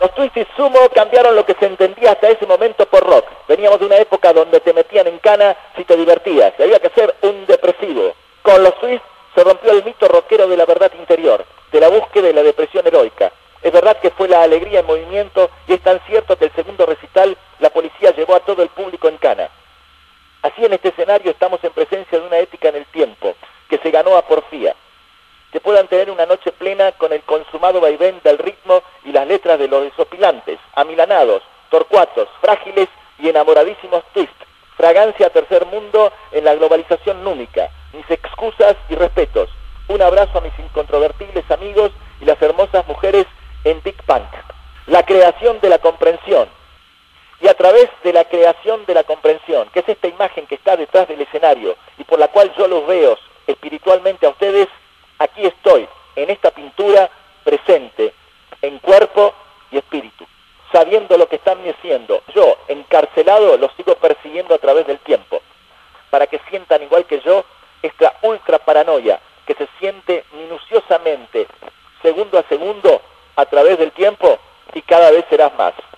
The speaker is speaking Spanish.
Los Twisted Sumo cambiaron lo que se entendía hasta ese momento por rock. Veníamos de una época donde te metían en cana si te divertías, y había que ser un depresivo. Con los Twisted se rompió el mito rockero de la verdad interior, de la búsqueda de la depresión heroica. Es verdad que fue la alegría en movimiento, y es tan cierto que el segundo recital la policía llevó a todo el público en cana. Así, en este escenario estamos en presencia de una ética en el tiempo, que se ganó a porfía. Que puedan tener una noche plena con el consumado vaivén del ritmo y las letras de los desopilantes, amilanados, torcuatos, frágiles y enamoradísimos twist. Fragancia tercer mundo en la globalización númica. Mis excusas y respetos. Un abrazo a mis incontrovertibles amigos y las hermosas mujeres en Big Punk. La creación de la comprensión. Y a través de la creación de la comprensión, que es esta imagen que está detrás del escenario y por la cual yo los veo espiritualmente a ustedes, aquí estoy, en esta pintura, presente, en cuerpo y espíritu, sabiendo lo que están haciendo. Yo, encarcelado, los sigo persiguiendo a través del tiempo, para que sientan igual que yo esta ultra paranoia que se siente minuciosamente, segundo a segundo, a través del tiempo, y cada vez serás más.